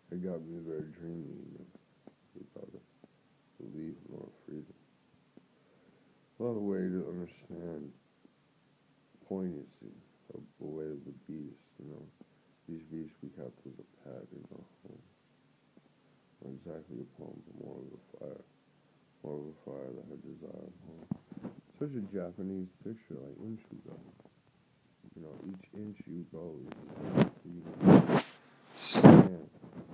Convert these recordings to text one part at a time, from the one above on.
It got me very dreamy, without a belief nor freedom. A lot of way to understand poignancy of the way of the beast. These beasts we kept as a pet in our home. Not exactly a poem, but more of a fire. More of a fire that had desire and home. Such a Japanese picture, like Inshugo. Each inch you go, you stand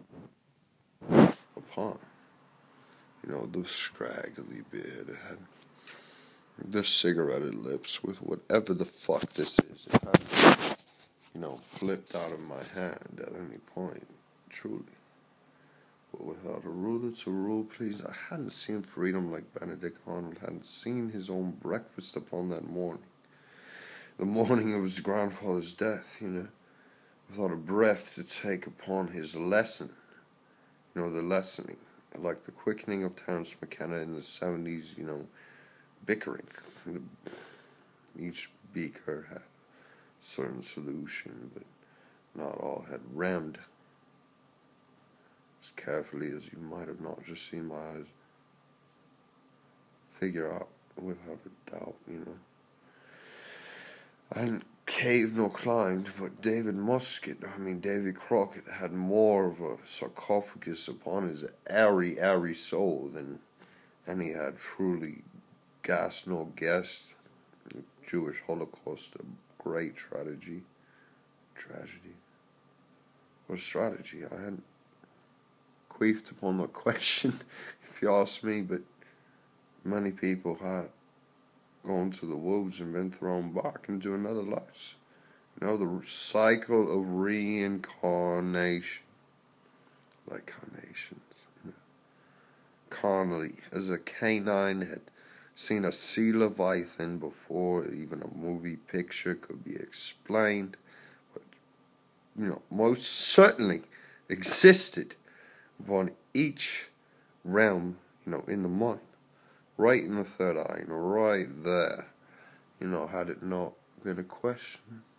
upon. The scraggly beard. It had the cigarette lips with whatever the fuck this is. It had, flipped out of my hand at any point, truly. But without a ruler to rule, please, I hadn't seen freedom like Benedict Arnold hadn't seen his own breakfast upon that morning. The morning of his grandfather's death, without a breath to take upon his lesson. The lessening, like the quickening of Terence McKenna in the 70s, bickering. Each beaker had a certain solution, but not all had rammed as carefully as you might have not just seen my eyes figure out without a doubt, I hadn't caved nor climbed, but David Crockett had more of a sarcophagus upon his airy soul than any had truly gassed nor guessed. The Jewish Holocaust, a great tragedy, or strategy. I hadn't queefed upon that question, if you ask me, but many people had gone to the wolves and been thrown back into another life. The cycle of reincarnation, like carnations. Carnally, as a canine had seen a sea leviathan before even a movie picture could be explained, but most certainly existed upon each realm, in the mind, right in the third eye, right there, had it not been a question.